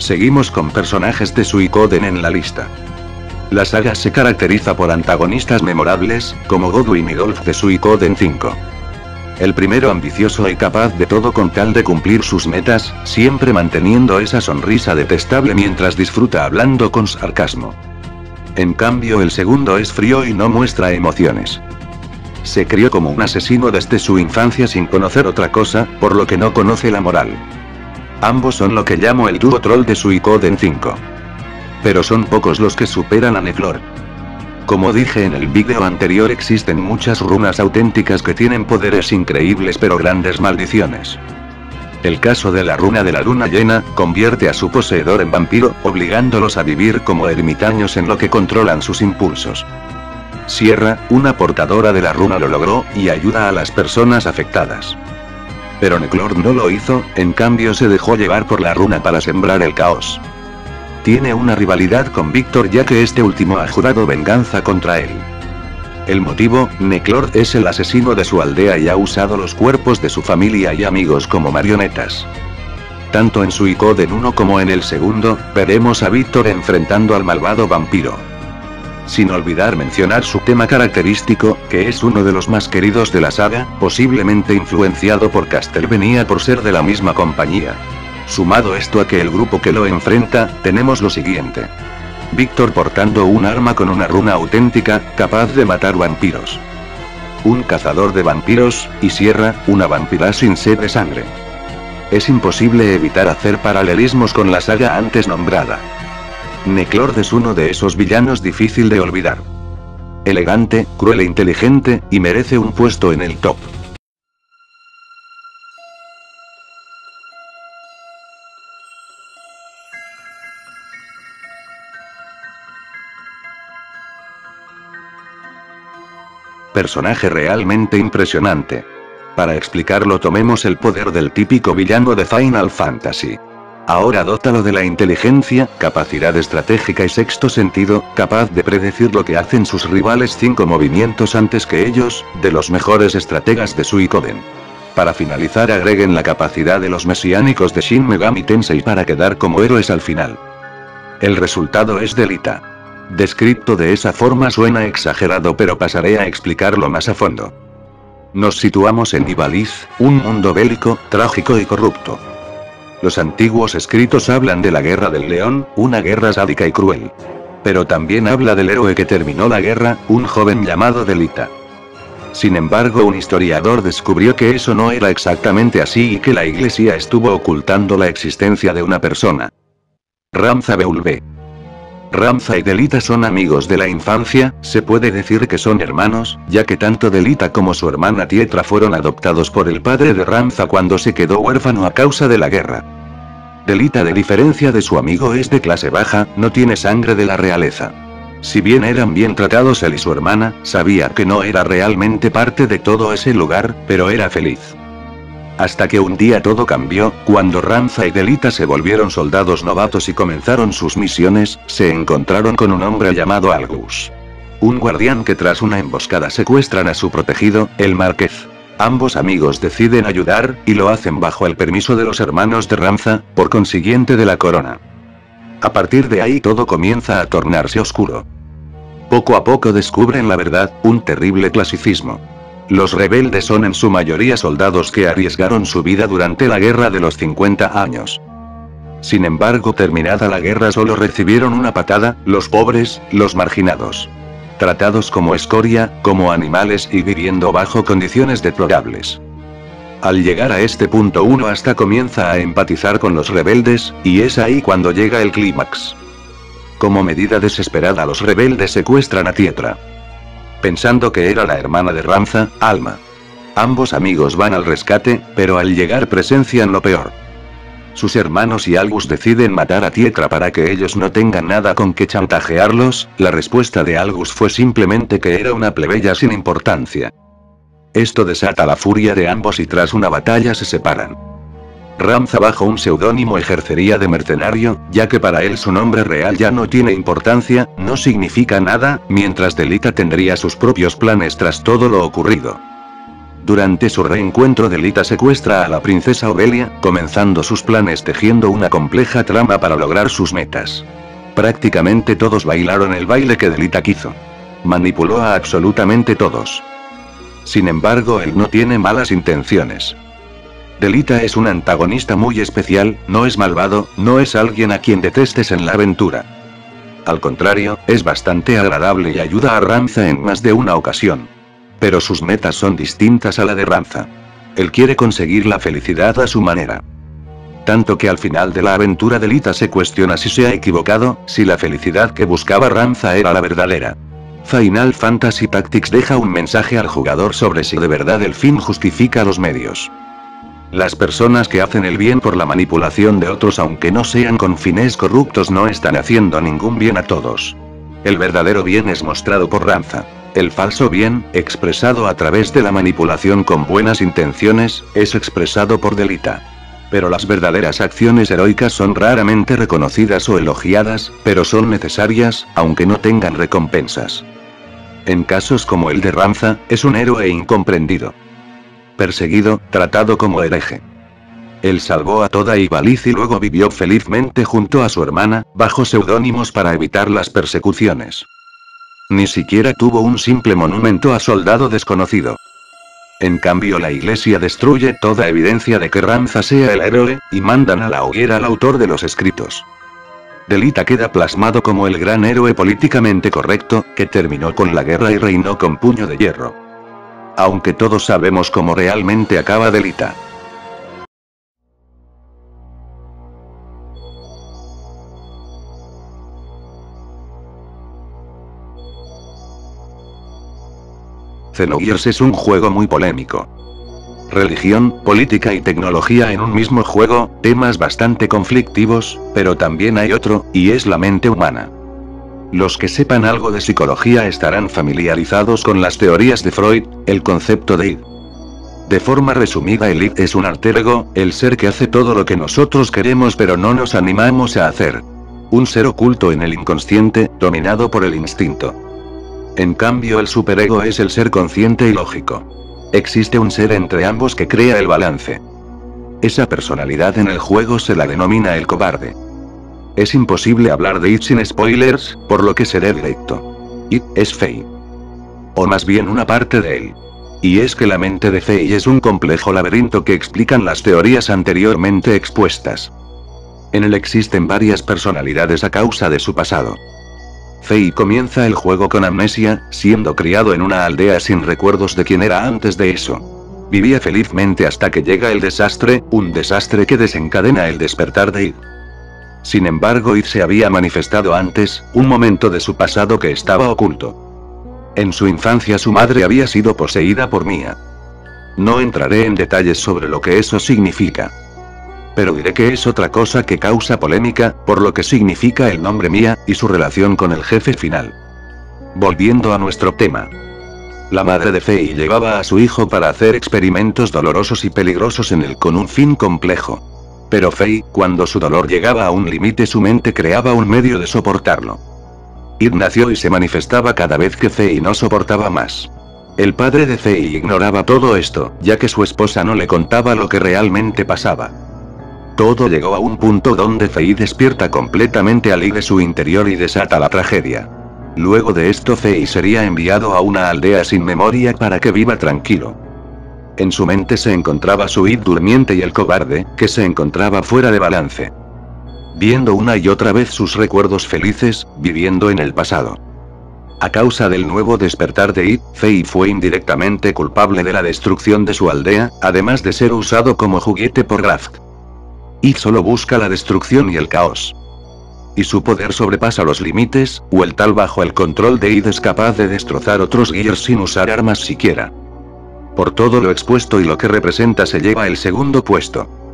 Seguimos con personajes de Suikoden en la lista. La saga se caracteriza por antagonistas memorables, como Godwin y Dolph de Suikoden 5. El primero ambicioso y capaz de todo con tal de cumplir sus metas, siempre manteniendo esa sonrisa detestable mientras disfruta hablando con sarcasmo. En cambio el segundo es frío y no muestra emociones. Se crió como un asesino desde su infancia sin conocer otra cosa, por lo que no conoce la moral. Ambos son lo que llamo el dúo troll de Suikoden 5. Pero son pocos los que superan a Neclor. Como dije en el vídeo anterior, existen muchas runas auténticas que tienen poderes increíbles pero grandes maldiciones. El caso de la runa de la luna llena, convierte a su poseedor en vampiro, obligándolos a vivir como ermitaños en lo que controlan sus impulsos. Sierra, una portadora de la runa, lo logró, y ayuda a las personas afectadas. Pero Neclor no lo hizo, en cambio se dejó llevar por la runa para sembrar el caos. Tiene una rivalidad con Víctor ya que este último ha jurado venganza contra él. El motivo: Neclor es el asesino de su aldea y ha usado los cuerpos de su familia y amigos como marionetas. Tanto en Suikoden 1 como en el segundo, veremos a Víctor enfrentando al malvado vampiro. Sin olvidar mencionar su tema característico, que es uno de los más queridos de la saga, posiblemente influenciado por Castlevania por ser de la misma compañía. Sumado esto a que el grupo que lo enfrenta, tenemos lo siguiente. Víctor portando un arma con una runa auténtica, capaz de matar vampiros. Un cazador de vampiros, y Sierra, una vampira sin sed de sangre. Es imposible evitar hacer paralelismos con la saga antes nombrada. Neclor es uno de esos villanos difícil de olvidar. Elegante, cruel e inteligente, y merece un puesto en el top. Personaje realmente impresionante. Para explicarlo tomemos el poder del típico villano de Final Fantasy. Ahora dótalo de la inteligencia, capacidad estratégica y sexto sentido, capaz de predecir lo que hacen sus rivales 5 movimientos antes que ellos, de los mejores estrategas de Suikoden. Para finalizar agreguen la capacidad de los mesiánicos de Shin Megami Tensei para quedar como héroes al final. El resultado es Delita. Descrito de esa forma suena exagerado, pero pasaré a explicarlo más a fondo. Nos situamos en Ivalice, un mundo bélico, trágico y corrupto. Los antiguos escritos hablan de la Guerra del León, una guerra sádica y cruel. Pero también habla del héroe que terminó la guerra, un joven llamado Delita. Sin embargo, un historiador descubrió que eso no era exactamente así y que la iglesia estuvo ocultando la existencia de una persona. Ramza Beulbe. Ramza y Delita son amigos de la infancia, se puede decir que son hermanos, ya que tanto Delita como su hermana Tietra fueron adoptados por el padre de Ramza cuando se quedó huérfano a causa de la guerra. Delita, de diferencia de su amigo, es de clase baja, no tiene sangre de la realeza. Si bien eran bien tratados él y su hermana, sabía que no era realmente parte de todo ese lugar, pero era feliz. Hasta que un día todo cambió, cuando Ramza y Delita se volvieron soldados novatos y comenzaron sus misiones, se encontraron con un hombre llamado Algus. Un guardián que tras una emboscada secuestran a su protegido, el Marqués. Ambos amigos deciden ayudar, y lo hacen bajo el permiso de los hermanos de Ramza, por consiguiente de la corona. A partir de ahí todo comienza a tornarse oscuro. Poco a poco descubren la verdad, un terrible clasicismo. Los rebeldes son en su mayoría soldados que arriesgaron su vida durante la guerra de los 50 años. Sin embargo, terminada la guerra solo recibieron una patada, los pobres, los marginados. Tratados como escoria, como animales y viviendo bajo condiciones deplorables. Al llegar a este punto uno hasta comienza a empatizar con los rebeldes, y es ahí cuando llega el clímax. Como medida desesperada los rebeldes secuestran a Tietra. Pensando que era la hermana de Ramza, Alma. Ambos amigos van al rescate, pero al llegar presencian lo peor. Sus hermanos y Algus deciden matar a Tietra para que ellos no tengan nada con que chantajearlos. La respuesta de Algus fue simplemente que era una plebeya sin importancia. Esto desata la furia de ambos y tras una batalla se separan. Ramza bajo un seudónimo ejercería de mercenario, ya que para él su nombre real ya no tiene importancia, no significa nada, mientras Delita tendría sus propios planes tras todo lo ocurrido. Durante su reencuentro, Delita secuestra a la princesa Obelia, comenzando sus planes tejiendo una compleja trama para lograr sus metas. Prácticamente todos bailaron el baile que Delita quiso. Manipuló a absolutamente todos. Sin embargo, él no tiene malas intenciones. Delita es un antagonista muy especial, no es malvado, no es alguien a quien detestes en la aventura. Al contrario, es bastante agradable y ayuda a Ranza en más de una ocasión. Pero sus metas son distintas a la de Ranza. Él quiere conseguir la felicidad a su manera. Tanto que al final de la aventura Delita se cuestiona si se ha equivocado, si la felicidad que buscaba Ranza era la verdadera. Final Fantasy Tactics deja un mensaje al jugador sobre si de verdad el fin justifica los medios. Las personas que hacen el bien por la manipulación de otros aunque no sean con fines corruptos no están haciendo ningún bien a todos. El verdadero bien es mostrado por Ranza. El falso bien, expresado a través de la manipulación con buenas intenciones, es expresado por Delita. Pero las verdaderas acciones heroicas son raramente reconocidas o elogiadas, pero son necesarias, aunque no tengan recompensas. En casos como el de Ranza, es un héroe incomprendido. Perseguido, tratado como hereje. Él salvó a toda Ivalice y luego vivió felizmente junto a su hermana, bajo seudónimos para evitar las persecuciones. Ni siquiera tuvo un simple monumento a soldado desconocido. En cambio, la iglesia destruye toda evidencia de que Ranza sea el héroe, y mandan a la hoguera al autor de los escritos. Delita queda plasmado como el gran héroe políticamente correcto, que terminó con la guerra y reinó con puño de hierro. Aunque todos sabemos cómo realmente acaba Delita. Xenogears es un juego muy polémico. Religión, política y tecnología en un mismo juego, temas bastante conflictivos, pero también hay otro, y es la mente humana. Los que sepan algo de psicología estarán familiarizados con las teorías de Freud, el concepto de id. De forma resumida, el id es un alter ego, el ser que hace todo lo que nosotros queremos pero no nos animamos a hacer. Un ser oculto en el inconsciente, dominado por el instinto. En cambio, el superego es el ser consciente y lógico. Existe un ser entre ambos que crea el balance. Esa personalidad en el juego se la denomina el cobarde. Es imposible hablar de id sin spoilers, por lo que seré directo. Id es Fei. O más bien una parte de él. Y es que la mente de Fei es un complejo laberinto que explican las teorías anteriormente expuestas. En él existen varias personalidades a causa de su pasado. Fei comienza el juego con amnesia, siendo criado en una aldea sin recuerdos de quién era antes de eso. Vivía felizmente hasta que llega el desastre, un desastre que desencadena el despertar de id. Sin embargo, id se había manifestado antes, un momento de su pasado que estaba oculto. En su infancia su madre había sido poseída por Mia. No entraré en detalles sobre lo que eso significa. Pero diré que es otra cosa que causa polémica, por lo que significa el nombre Mia, y su relación con el jefe final. Volviendo a nuestro tema. La madre de Fei llevaba a su hijo para hacer experimentos dolorosos y peligrosos en él con un fin complejo. Pero Fei, cuando su dolor llegaba a un límite, su mente creaba un medio de soportarlo. Id nació y se manifestaba cada vez que Fei no soportaba más. El padre de Fei ignoraba todo esto, ya que su esposa no le contaba lo que realmente pasaba. Todo llegó a un punto donde Fei despierta completamente al id de su interior y desata la tragedia. Luego de esto, Fei sería enviado a una aldea sin memoria para que viva tranquilo. En su mente se encontraba su id durmiente y el cobarde, que se encontraba fuera de balance. Viendo una y otra vez sus recuerdos felices, viviendo en el pasado. A causa del nuevo despertar de id, Fei fue indirectamente culpable de la destrucción de su aldea, además de ser usado como juguete por Graft. Id solo busca la destrucción y el caos. Y su poder sobrepasa los límites, o el tal bajo el control de id es capaz de destrozar otros Gears sin usar armas siquiera. Por todo lo expuesto y lo que representa se lleva el segundo puesto.